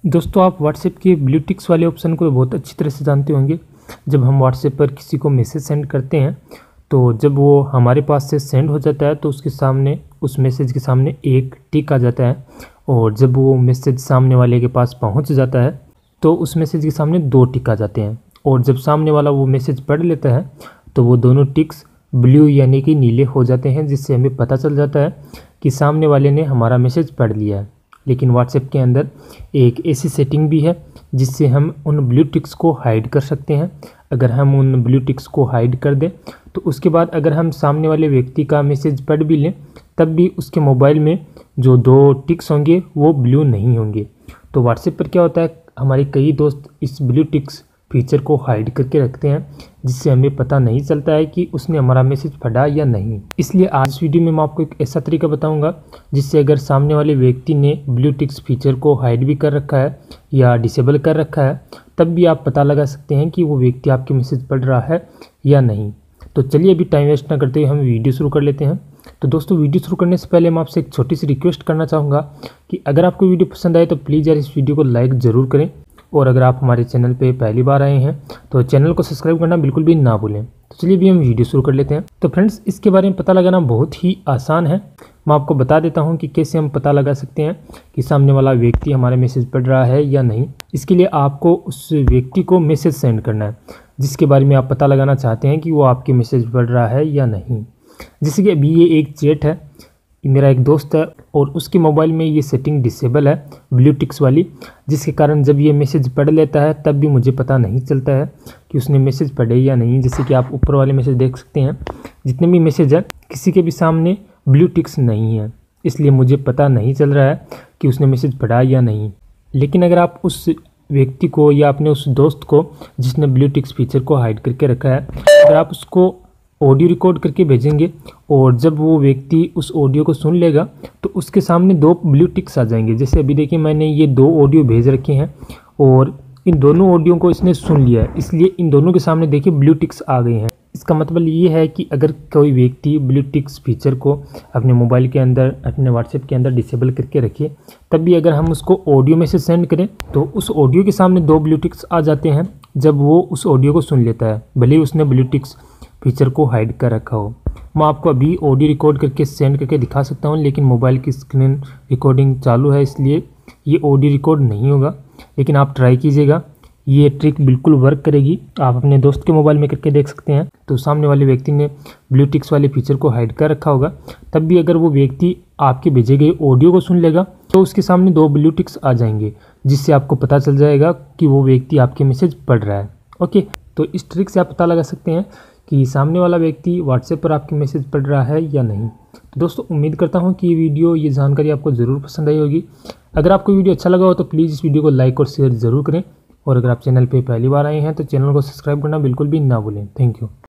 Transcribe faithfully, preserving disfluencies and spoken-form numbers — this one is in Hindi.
दोस्तों, आप व्हाट्सएप के ब्लू टिक्स वाले ऑप्शन को बहुत अच्छी तरह से जानते होंगे। जब हम व्हाट्सएप पर किसी को मैसेज सेंड करते हैं तो जब वो हमारे पास से सेंड हो जाता है तो उसके सामने उस मैसेज के सामने एक टिक आ जाता है, और जब वो मैसेज सामने वाले के पास पहुंच जाता है तो उस मैसेज के सामने दो टिक आ जाते हैं। और जब सामने वाला वो मैसेज पढ़ लेता है तो वो दोनों टिक्स ब्लू यानी कि नीले हो जाते हैं, जिससे हमें पता चल जाता है कि सामने वाले ने हमारा मैसेज पढ़ लिया है। लेकिन व्हाट्सएप के अंदर एक ऐसी सेटिंग भी है जिससे हम उन ब्लू टिक्स को हाइड कर सकते हैं। अगर हम उन ब्लू टिक्स को हाइड कर दें तो उसके बाद अगर हम सामने वाले व्यक्ति का मैसेज पढ़ भी लें तब भी उसके मोबाइल में जो दो टिक्स होंगे वो ब्लू नहीं होंगे। तो व्हाट्सएप पर क्या होता है, हमारे कई दोस्त इस ब्लू टिक्स फीचर को हाइड करके रखते हैं, जिससे हमें पता नहीं चलता है कि उसने हमारा मैसेज पढ़ा या नहीं। इसलिए आज इस वीडियो में मैं आपको एक ऐसा तरीका बताऊंगा जिससे अगर सामने वाले व्यक्ति ने ब्लू टिक्स फीचर को हाइड भी कर रखा है या डिसेबल कर रखा है तब भी आप पता लगा सकते हैं कि वो व्यक्ति आपके मैसेज पढ़ रहा है या नहीं। तो चलिए अभी टाइम वेस्ट ना करते हुए हम वीडियो शुरू कर लेते हैं। तो दोस्तों, वीडियो शुरू करने से पहले मैं आपसे एक छोटी सी रिक्वेस्ट करना चाहूँगा कि अगर आपको वीडियो पसंद आए तो प्लीज़ यार इस वीडियो को लाइक ज़रूर करें, और अगर आप हमारे चैनल पे पहली बार आए हैं तो चैनल को सब्सक्राइब करना बिल्कुल भी ना भूलें। तो चलिए भी हम वीडियो शुरू कर लेते हैं। तो फ्रेंड्स, इसके बारे में पता लगाना बहुत ही आसान है। मैं आपको बता देता हूं कि कैसे हम पता लगा सकते हैं कि सामने वाला व्यक्ति हमारे मैसेज पढ़ रहा है या नहीं। इसके लिए आपको उस व्यक्ति को मैसेज सेंड करना है जिसके बारे में आप पता लगाना चाहते हैं कि वो आपके मैसेज पढ़ रहा है या नहीं। जैसे कि अभी ये एक चैट है, मेरा एक दोस्त है और उसके मोबाइल में ये सेटिंग डिसेबल है ब्लू टिक्स वाली, जिसके कारण जब ये मैसेज पढ़ लेता है तब भी मुझे पता नहीं चलता है कि उसने मैसेज पढ़े या नहीं। जैसे कि आप ऊपर वाले मैसेज देख सकते हैं, जितने भी मैसेज है किसी के भी सामने ब्लू टिक्स नहीं है, इसलिए मुझे पता नहीं चल रहा है कि उसने मैसेज पढ़ा या नहीं। लेकिन अगर आप उस व्यक्ति को या अपने उस दोस्त को जिसने ब्लू टिक्स फीचर को हाइड करके रखा है, अगर आप उसको ऑडियो रिकॉर्ड करके भेजेंगे और जब वो व्यक्ति उस ऑडियो को सुन लेगा तो उसके सामने दो ब्लू टिक्स आ जाएंगे। जैसे अभी देखिए मैंने ये दो ऑडियो भेज रखे हैं और इन दोनों ऑडियो को इसने सुन लिया है, इसलिए इन दोनों के सामने देखिए ब्लू टिक्स आ गए हैं। इसका मतलब ये है कि अगर कोई व्यक्ति ब्लू टिक्स फीचर को अपने मोबाइल के अंदर अपने व्हाट्सएप के अंदर डिसेबल करके रखे तब भी अगर हम उसको ऑडियो मैसेज सेंड करें तो उस ऑडियो के सामने दो ब्लू टिक्स आ जाते हैं जब वो उस ऑडियो को सुन लेता है, भले ही उसने ब्लू टिक्स फीचर को हाइड कर रखा हो। मैं आपको अभी ऑडियो रिकॉर्ड करके सेंड करके दिखा सकता हूं, लेकिन मोबाइल की स्क्रीन रिकॉर्डिंग चालू है इसलिए ये ऑडियो रिकॉर्ड नहीं होगा। लेकिन आप ट्राई कीजिएगा, ये ट्रिक बिल्कुल वर्क करेगी। आप अपने दोस्त के मोबाइल में करके देख सकते हैं। तो सामने वाले व्यक्ति ने ब्लू टिक्स वाले फीचर को हाइड कर रखा होगा, तब भी अगर वो व्यक्ति आपके भेजे गए ऑडियो को सुन लेगा तो उसके सामने दो ब्लू टिक्स आ जाएंगे, जिससे आपको पता चल जाएगा कि वो व्यक्ति आपके मैसेज पढ़ रहा है। ओके, तो इस ट्रिक से आप पता लगा सकते हैं कि सामने वाला व्यक्ति व्हाट्सएप पर आपके मैसेज पढ़ रहा है या नहीं। तो दोस्तों, उम्मीद करता हूं कि ये वीडियो ये जानकारी आपको ज़रूर पसंद आई होगी। अगर आपको वीडियो अच्छा लगा हो तो प्लीज़ इस वीडियो को लाइक और शेयर ज़रूर करें, और अगर आप चैनल पे पहली बार आए हैं तो चैनल को सब्सक्राइब करना बिल्कुल भी ना भूलें। Thank you.